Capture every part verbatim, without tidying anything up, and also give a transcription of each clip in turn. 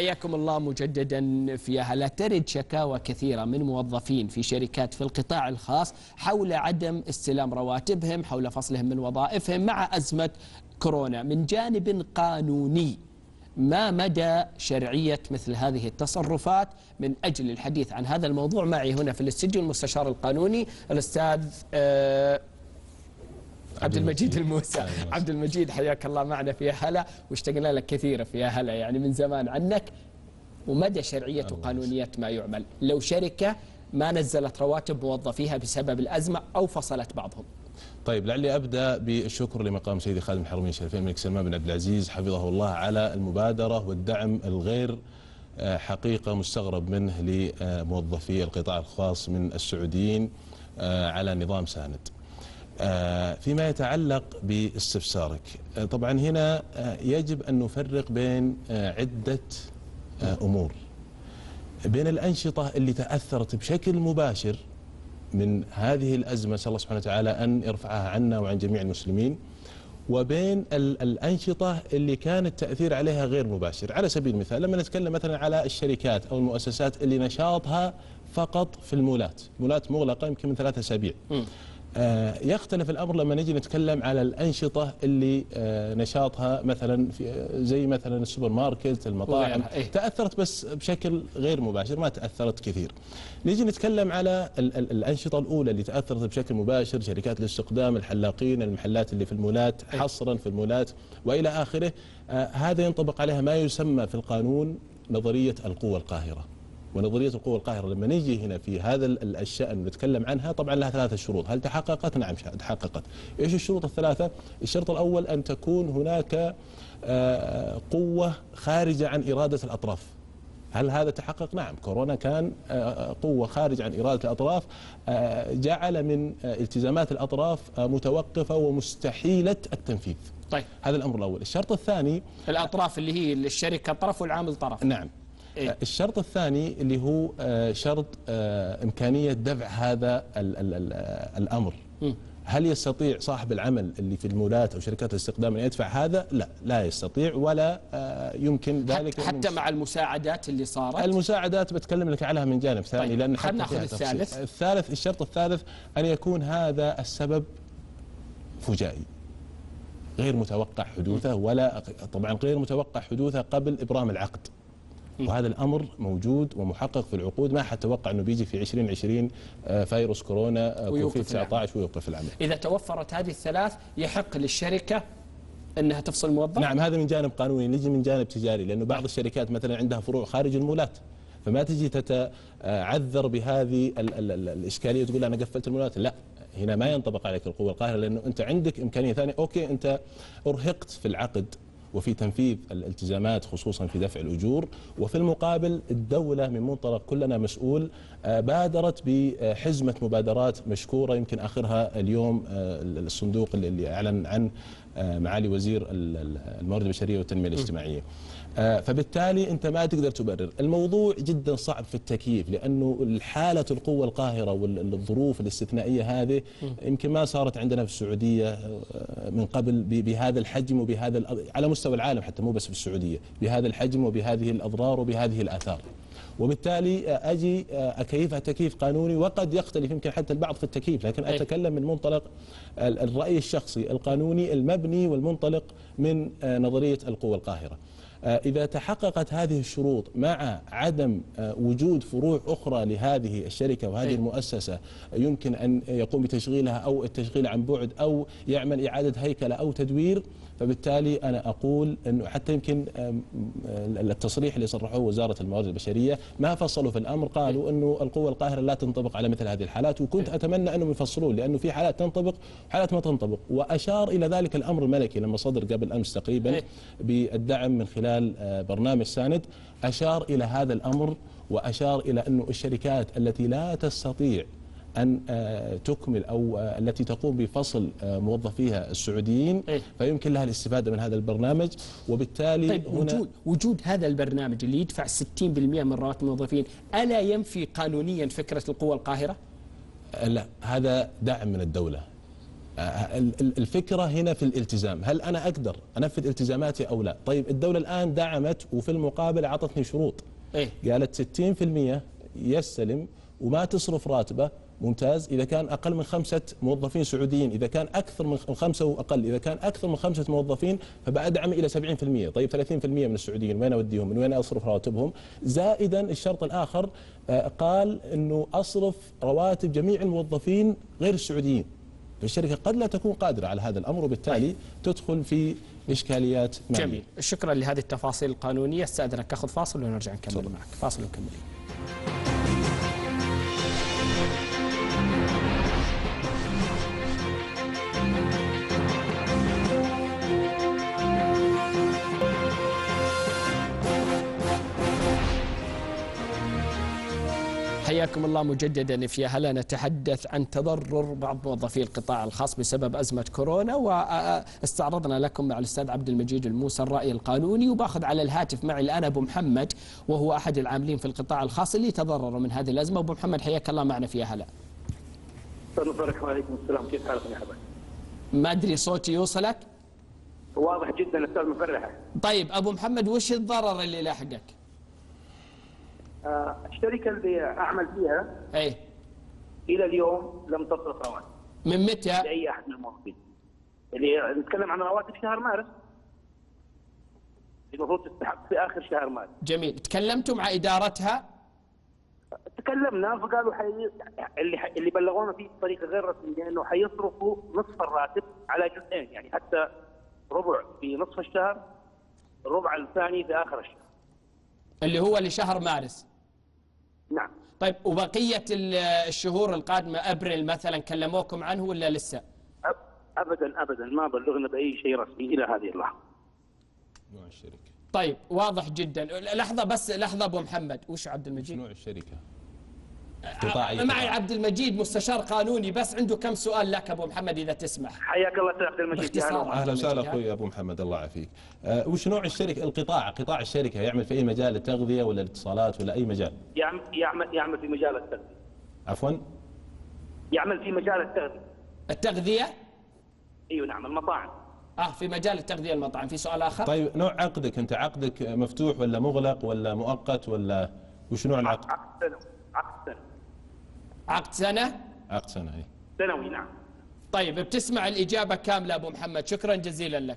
حياكم الله مجددا في أهلا. ترد شكاوى كثيرة من موظفين في شركات في القطاع الخاص حول عدم استلام رواتبهم، حول فصلهم من وظائفهم مع أزمة كورونا. من جانب قانوني، ما مدى شرعية مثل هذه التصرفات؟ من أجل الحديث عن هذا الموضوع معي هنا في الاستديو المستشار القانوني الأستاذ آه عبد المجيد الموسى. عبد المجيد، حياك الله معنا في هلا، واشتقنا لك كثيرا في هلا، يعني من زمان عنك. ومدى شرعية وقانونية ما يعمل لو شركة ما نزلت رواتب موظفيها بسبب الأزمة أو فصلت بعضهم؟ طيب، لعلي أبدأ بالشكر لمقام سيدي خادم الحرمين الشريفين الملك سلمان بن عبد العزيز حفظه الله على المبادرة والدعم الغير حقيقة مستغرب منه لموظفي القطاع الخاص من السعوديين على نظام ساند. فيما يتعلق باستفسارك، طبعا هنا يجب أن نفرق بين عدة أمور، بين الأنشطة اللي تأثرت بشكل مباشر من هذه الأزمة، نسأل الله سبحانه وتعالى أن يرفعها عنا وعن جميع المسلمين، وبين الأنشطة اللي كان التأثير عليها غير مباشر. على سبيل المثال، لما نتكلم مثلا على الشركات أو المؤسسات اللي نشاطها فقط في المولات، مولات مغلقة يمكن من ثلاثة أسابيع، آه يختلف الأمر لما نجي نتكلم على الأنشطة اللي آه نشاطها مثلا في زي مثلا السوبر ماركت، المطاعم، إيه؟ تأثرت بس بشكل غير مباشر، ما تأثرت كثير. نجي نتكلم على ال ال الأنشطة الأولى اللي تأثرت بشكل مباشر، شركات الاستقدام، الحلاقين، المحلات اللي في المولات، حصرا في المولات وإلى آخره. آه هذا ينطبق عليها ما يسمى في القانون نظرية القوة القاهرة. ونظرية القوة القاهرة لما نيجي هنا في هذا الشأن نتكلم عنها، طبعا لها ثلاثة شروط. هل تحققت؟ نعم تحققت. ايش الشروط الثلاثة؟ الشرط الأول أن تكون هناك قوة خارجة عن إرادة الأطراف. هل هذا تحقق؟ نعم. كورونا كان قوة خارجة عن إرادة الأطراف، جعل من التزامات الأطراف متوقفة ومستحيلة التنفيذ. طيب، هذا الأمر الأول. الشرط الثاني، الأطراف اللي هي الشركة طرف والعامل طرف. نعم. إيه؟ الشرط الثاني اللي هو شرط إمكانية دفع هذا ال ال ال الأمر. م. هل يستطيع صاحب العمل اللي في المولات أو شركات الاستقدام أن يدفع هذا؟ لا، لا يستطيع ولا يمكن ذلك. حتى مع المساعدات اللي صارت؟ المساعدات بتكلم لك عليها من جانب ثاني. طيب، لأن خلينا ناخذ الثالث. الثالث الشرط الثالث أن يكون هذا السبب فجائي غير متوقع حدوثه، ولا طبعا غير متوقع حدوثه قبل إبرام العقد. وهذا الأمر موجود ومحقق في العقود، ما حد توقع أنه بيجي في عشرين عشرين فيروس كورونا كوفيد تسعة عشر ويوقف العمل. إذا توفرت هذه الثلاث يحق للشركة أنها تفصل الموظف؟ نعم، هذا من جانب قانوني. نجي من جانب تجاري، لأنه بعض الشركات مثلا عندها فروع خارج المولات، فما تجي تتعذر بهذه ال ال ال الإشكالية وتقول أنا قفلت المولات. لا، هنا ما ينطبق عليك القوة القاهرة، لأنه أنت عندك إمكانية ثانية. أوكي، أنت أرهقت في العقد وفي تنفيذ الالتزامات خصوصا في دفع الأجور، وفي المقابل الدولة من منطلق كلنا مسؤول بادرت بحزمة مبادرات مشكورة، يمكن آخرها اليوم الصندوق اللي أعلن عن معالي وزير الموارد البشرية والتنمية الاجتماعية. فبالتالي أنت ما تقدر تبرر. الموضوع جدا صعب في التكييف، لأنه الحالة القوة القاهرة والظروف الاستثنائية هذه يمكن ما صارت عندنا في السعودية من قبل بهذا الحجم وبهذا على مستوى العالم، حتى مو بس في السعودية، بهذا الحجم وبهذه الأضرار وبهذه الآثار. وبالتالي أجي أكيفها تكييف قانوني، وقد يختلف يمكن حتى البعض في التكييف، لكن أتكلم من منطلق الرأي الشخصي القانوني المبني والمنطلق من نظرية القوة القاهرة. إذا تحققت هذه الشروط مع عدم وجود فروع أخرى لهذه الشركة وهذه المؤسسة يمكن أن يقوم بتشغيلها أو التشغيل عن بعد أو يعمل إعادة هيكلة أو تدوير، فبالتالي أنا أقول أنه حتى يمكن التصريح اللي صرحوه وزارة الموارد البشرية ما فصلوا في الأمر، قالوا أنه القوة القاهرة لا تنطبق على مثل هذه الحالات، وكنت أتمنى أنهم يفصلون، لأنه في حالات تنطبق وحالات ما تنطبق. وأشار إلى ذلك الأمر الملكي لما صدر قبل أمس تقريبا بالدعم من خلال برنامج ساند، أشار إلى هذا الأمر، وأشار إلى أنه الشركات التي لا تستطيع أن تكمل أو التي تقوم بفصل موظفيها السعوديين فيمكن لها الاستفادة من هذا البرنامج. وبالتالي طيب، هنا وجود, وجود هذا البرنامج اللي يدفع ستين بالمئة من رواتب الموظفين ألا ينفي قانونيا فكرة القوة القاهرة؟ لا، هذا دعم من الدولة الفكرة هنا في الالتزام، هل أنا أقدر أنفذ التزاماتي أو لا؟ طيب الدولة الآن دعمت وفي المقابل أعطتني شروط. إيه؟ قالت ستين بالمئة يستلم وما تصرف راتبه، ممتاز، إذا كان أقل من خمسة موظفين سعوديين، إذا كان أكثر من خمسة وأقل، إذا كان أكثر من خمسة موظفين فبأدعم إلى سبعين بالمئة. طيب ثلاثين بالمئة من السعوديين وين أوديهم؟ من وين أصرف رواتبهم؟ زائدا الشرط الآخر قال أنه أصرف رواتب جميع الموظفين غير السعوديين. فالشركة قد لا تكون قادرة على هذا الأمر وبالتالي تدخل في إشكاليات مالية. جميل، شكرا لهذه التفاصيل القانونية. استأذنك أخذ فاصل ونرجع نكمل صدق. معك فاصل ونكمل. حياكم الله مجددا في هلا. نتحدث عن تضرر بعض موظفي القطاع الخاص بسبب أزمة كورونا، واستعرضنا لكم مع الأستاذ عبد المجيد الموسى الرأي القانوني، وباخذ على الهاتف معي الآن أبو محمد وهو أحد العاملين في القطاع الخاص اللي تضرروا من هذه الأزمة. أبو محمد حياك الله معنا في هلا. وعليكم السلام، كيف حالكم يا حبايبي؟ ما أدري صوتي يوصلك؟ واضح جدا أستاذ مفرحة. طيب أبو محمد وش الضرر اللي لاحقك؟ آه الشركة اللي أعمل فيها ايه إلى اليوم لم تصرف رواتب. من متى؟ لأي أحد من الموظفين. اللي نتكلم عن رواتب شهر مارس، المفروض تستحق في آخر شهر مارس. جميل، تكلمتوا مع إدارتها؟ تكلمنا فقالوا حي... اللي حي... اللي بلغونا فيه بطريقة غير رسمية إنه حيصرفوا نصف الراتب على جزئين، يعني حتى ربع في نصف الشهر، الربع الثاني في آخر الشهر. اللي هو لشهر مارس. نعم. طيب وبقية الشهور القادمة أبريل مثلا كلموكم عنه ولا لسه؟ أبدا أبدا ما بلغنا بأي شيء رسمي إلى هذه اللحظة. نوع الشركة. طيب واضح جدا. لحظة بس، لحظة أبو محمد، وش عبد المجيد؟ نوع الشركة؟ قطاعي. معي عبد المجيد مستشار قانوني، بس عنده كم سؤال لك أبو محمد إذا تسمح. حياك الله أستاذ عبد المجيد. أهلا وسهلا أخوي أبو محمد، الله يعافيك. أه وش نوع الشركة؟ القطاع، قطاع الشركة يعمل في أي مجال؟ التغذية ولا الاتصالات ولا أي مجال؟ يعمل يعمل يعمل في مجال التغذية. عفوا؟ يعمل في مجال التغذية. التغذية؟ أيوه نعم، المطاعم. اه في مجال التغذية المطاعم. في سؤال آخر؟ طيب نوع عقدك، أنت عقدك مفتوح ولا مغلق ولا مؤقت ولا وش نوع العقد؟ عقد سنة. عقد سنة. عقد سنة؟ عقد سنة اي. سنوي نعم. طيب بتسمع الإجابة كاملة أبو محمد، شكرا جزيلا لك.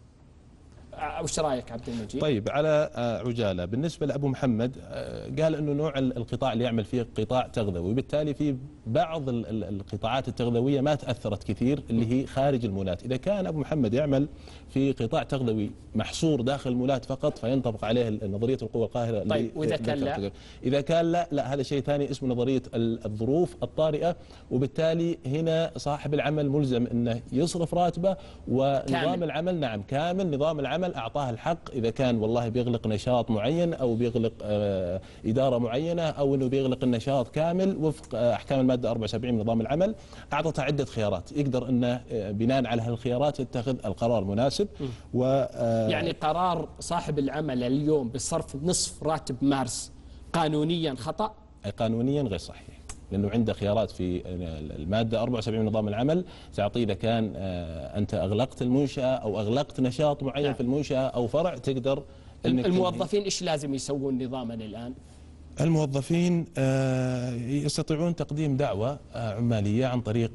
وش رايك عبد المجيد؟ طيب على عجاله، بالنسبه لابو محمد قال انه نوع القطاع اللي يعمل فيه قطاع تغذوي، وبالتالي في بعض القطاعات التغذويه ما تاثرت كثير اللي هي خارج المولات. اذا كان ابو محمد يعمل في قطاع تغذوي محصور داخل المولات فقط فينطبق عليه نظريه القوى القاهره. طيب واذا كان لا؟ اذا كان لا لا هذا شيء ثاني اسمه نظريه الظروف الطارئه، وبالتالي هنا صاحب العمل ملزم انه يصرف راتبه، ونظام كامل. العمل نعم كامل نظام العمل أعطاه الحق. إذا كان والله بيغلق نشاط معين أو بيغلق آه إدارة معينة أو أنه بيغلق النشاط كامل وفق آه أحكام المادة أربعة وسبعين من نظام العمل، أعطته عدة خيارات يقدر أنه آه بناء على هالخيارات يتخذ القرار المناسب. و آه يعني قرار صاحب العمل اليوم بصرف نصف راتب مارس قانونيا خطأ؟ قانونيا غير صحيح، لأنه عنده خيارات في المادة أربعة وسبعين من نظام العمل تعطيه إذا كان أنت أغلقت المنشأة أو أغلقت نشاط معين نعم. في المنشأة أو فرع تقدر. الموظفين إيش لازم يسوون نظاما الآن؟ الموظفين يستطيعون تقديم دعوة عمالية عن طريق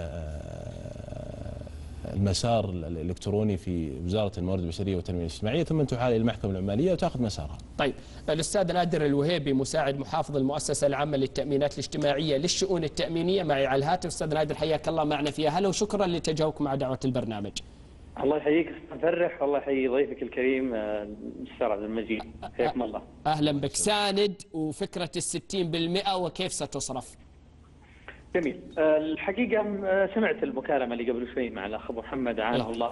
المسار الإلكتروني في وزارة الموارد البشرية والتنمية الاجتماعية، ثم تحال إلى المحكمة العمالية وتأخذ مسارها. طيب الأستاذ نادر الوهيبي مساعد محافظ المؤسسة العامة للتأمينات الاجتماعية للشؤون التأمينية معي على الهاتف. أستاذ نادر حياك الله معنا فيها هلا، وشكرا لتجاوبك مع دعوة البرنامج. الله يحييك مفرح، والله يحيي ضيفك الكريم المستشار عبد المجيد، حياكم الله. أهلا بك. ساند وفكرة الستين بالمئة وكيف ستصرف؟ جميل. الحقيقة سمعت المكالمة اللي قبل شوي مع الأخ أبو محمد عانه الله،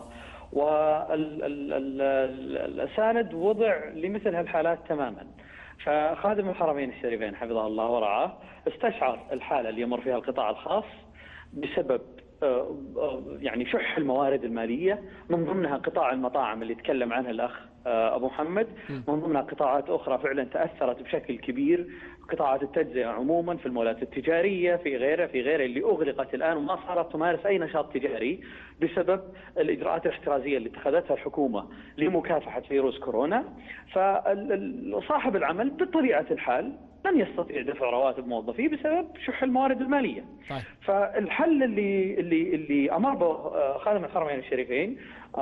والساند وضع لمثل هالحالات تماما. فخادم الحرمين الشريفين حفظه الله ورعاه استشعر الحالة اللي يمر فيها القطاع الخاص بسبب يعني شح الموارد المالية، من ضمنها قطاع المطاعم اللي تكلم عنها الأخ أبو محمد، من ضمنها قطاعات أخرى فعلا تأثرت بشكل كبير، قطاعات التجزئة عموما في المولات التجارية في غيرها في غيرها اللي أغلقت الآن وما صارت تمارس أي نشاط تجاري بسبب الإجراءات الاحترازية اللي اتخذتها الحكومة لمكافحة فيروس كورونا. فصاحب العمل بطبيعة الحال لن يستطيع دفع رواتب موظفيه بسبب شح الموارد الماليه. طيب. فالحل اللي اللي اللي امر به خادم الحرمين الشريفين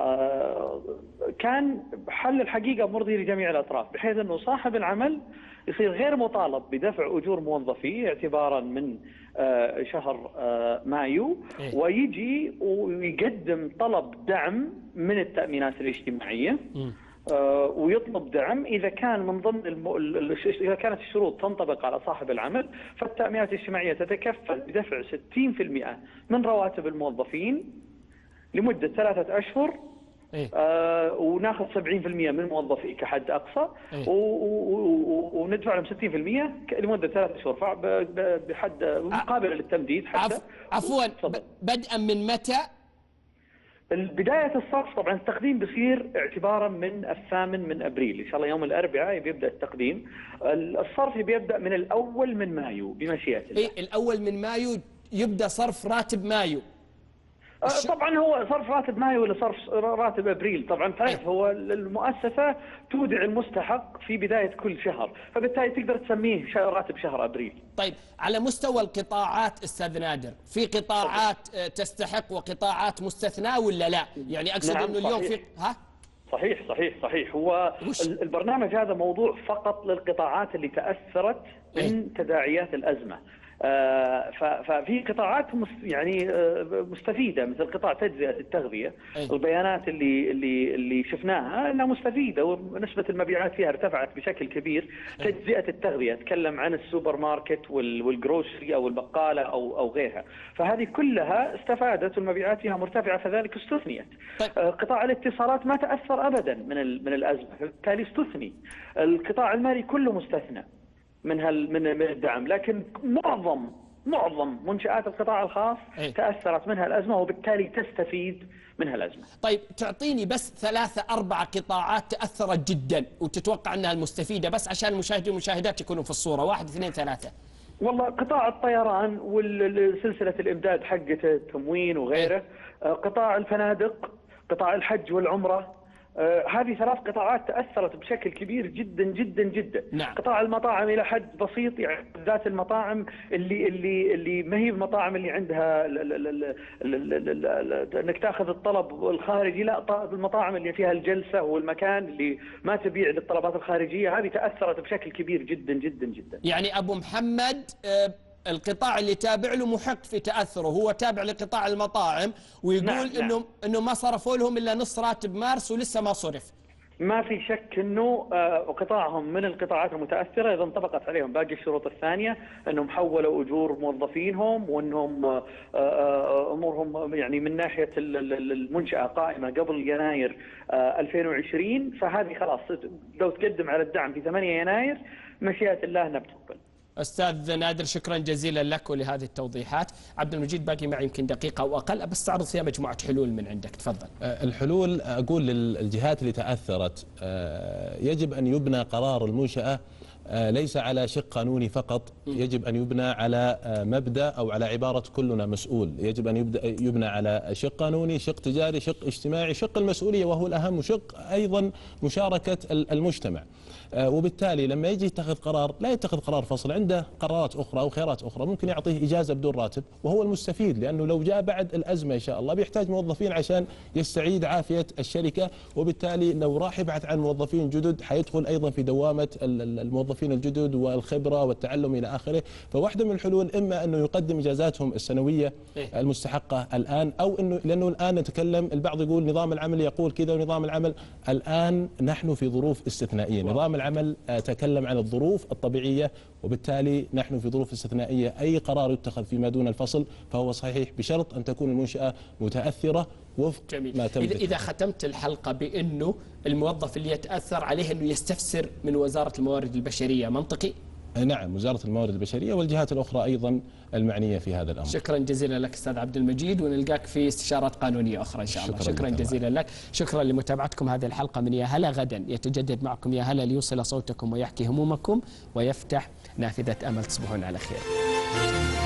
كان حل الحقيقه مرضي لجميع الاطراف، بحيث انه صاحب العمل يصير غير مطالب بدفع اجور موظفيه اعتبارا من شهر مايو، إيه؟ ويجي ويقدم طلب دعم من التامينات الاجتماعيه. م. ويطلب دعم إذا كان من ضمن الم... إذا كانت الشروط تنطبق على صاحب العمل، فالتأمينات الاجتماعية تتكفل بدفع ستين بالمئة من رواتب الموظفين لمدة ثلاثة أشهر. إيه؟ آه وناخذ سبعين بالمئة من موظفي كحد أقصى. إيه؟ و... و... وندفع لهم ستين بالمئة لمدة ثلاثة أشهر بحد مقابل للتمديد حتى. عفوا بدءا من متى؟ بداية الصرف طبعا التقديم بصير اعتبارا من الثامن من ابريل، ان شاء الله يوم الاربعاء بيبدا التقديم. الصرف بيبدا من الاول من مايو بمشيئة الله. اي الاول من مايو يبدا صرف راتب مايو. طبعا هو صرف راتب مايو ولا صرف راتب ابريل؟ طبعا تعرف هو المؤسسه تودع المستحق في بدايه كل شهر، فبالتالي تقدر تسميه راتب شهر ابريل. طيب على مستوى القطاعات استاذ نادر، في قطاعات تستحق وقطاعات مستثناه ولا لا؟ يعني اقصد نعم انه اليوم في ها؟ صحيح صحيح صحيح. هو وش؟ البرنامج هذا موضوع فقط للقطاعات اللي تاثرت من ايه؟ تداعيات الازمه. آه ففي قطاعات يعني مستفيده مثل قطاع تجزئه التغذيه. أيه؟ البيانات اللي اللي اللي شفناها انها مستفيده ونسبه المبيعات فيها ارتفعت بشكل كبير. أيه؟ تجزئه التغذيه اتكلم عن السوبر ماركت والجروسري او البقاله او او غيرها، فهذه كلها استفادت والمبيعات فيها مرتفعه فذلك استثنيت. طيب. آه قطاع الاتصالات ما تاثر ابدا من من الازمه، بالتالي استثني. القطاع المالي كله مستثنى من هال من من الدعم، لكن معظم معظم منشآت القطاع الخاص أيه؟ تأثرت منها الأزمة وبالتالي تستفيد منها الأزمة. طيب تعطيني بس ثلاثة أربع قطاعات تأثرت جدا وتتوقع أنها المستفيدة بس عشان المشاهدين والمشاهدات يكونوا في الصورة، واحد اثنين ثلاثة. والله قطاع الطيران والسلسلة الإمداد حقته التموين وغيره. أيه؟ قطاع الفنادق، قطاع الحج والعمرة. آه هذه ثلاث قطاعات تأثرت بشكل كبير جدا جدا جدا. نعم. قطاع المطاعم إلى حد بسيط، يعني ذات المطاعم اللي اللي اللي ما هي المطاعم اللي عندها انك تاخذ الطلب الخارجي، لا، المطاعم اللي فيها الجلسة والمكان اللي ما تبيع للطلبات الخارجية، هذه تأثرت بشكل كبير جدا جدا جدا. يعني أبو محمد آه القطاع اللي تابع له محق في تأثره، هو تابع لقطاع المطاعم ويقول نعم انه نعم. انه ما صرفوا لهم الا نص راتب مارس ولسه ما صرف. ما في شك انه قطاعهم من القطاعات المتاثره اذا انطبقت عليهم باقي الشروط الثانيه، انهم حولوا اجور موظفينهم وانهم امورهم يعني من ناحيه المنشاه قائمه قبل يناير ألفين وعشرين، فهذه خلاص لو تقدم على الدعم في ثمانية يناير مشيئه الله انها بتقبل. أستاذ نادر شكرا جزيلا لك ولهذه التوضيحات. عبد المجيد باقي معي يمكن دقيقة أو أقل، بس تعرض فيها مجموعة حلول من عندك، تفضل. الحلول أقول للجهات اللي تأثرت يجب أن يبنى قرار المنشأة ليس على شق قانوني فقط، يجب أن يبنى على مبدأ أو على عبارة كلنا مسؤول. يجب أن يبدأ يبنى على شق قانوني، شق تجاري، شق اجتماعي، شق المسؤولية وهو الأهم، وشق أيضا مشاركة المجتمع. وبالتالي لما يجي يتخذ قرار لا يتخذ قرار فصل، عنده قرارات أخرى أو خيارات أخرى، ممكن يعطيه إجازة بدون راتب وهو المستفيد، لأنه لو جاء بعد الأزمة إن شاء الله بيحتاج موظفين عشان يستعيد عافية الشركة، وبالتالي لو راح يبحث عن موظفين جدد حيدخل أيضا في دوامة الموظفين الجدد والخبرة والتعلم إلى آخره. فواحدة من الحلول إما أنه يقدم إجازاتهم السنوية المستحقة الآن، أو أنه لأنه الآن نتكلم، البعض يقول نظام العمل يقول كذا ونظام العمل، الآن نحن في ظروف استثنائية، نظام العمل تكلم عن الظروف الطبيعية وبالتالي نحن في ظروف استثنائية. أي قرار يتخذ فيما دون الفصل فهو صحيح بشرط أن تكون المنشأة متأثرة وفق جميل. ما تم. إذا ختمت الحلقة بأنه الموظف اللي يتأثر عليه أنه يستفسر من وزارة الموارد البشرية، منطقي؟ نعم، وزارة الموارد البشرية والجهات الأخرى أيضا المعنية في هذا الأمر. شكرا جزيلا لك أستاذ عبد المجيد، ونلقاك في استشارات قانونية أخرى إن شاء الله. شكرا, شكرا جزيلا لك. شكرا لمتابعتكم هذه الحلقة من يا هلا. غدا يتجدد معكم يا هلا ليوصل صوتكم ويحكي همومكم ويفتح نافذة أمل. تصبحون على خير.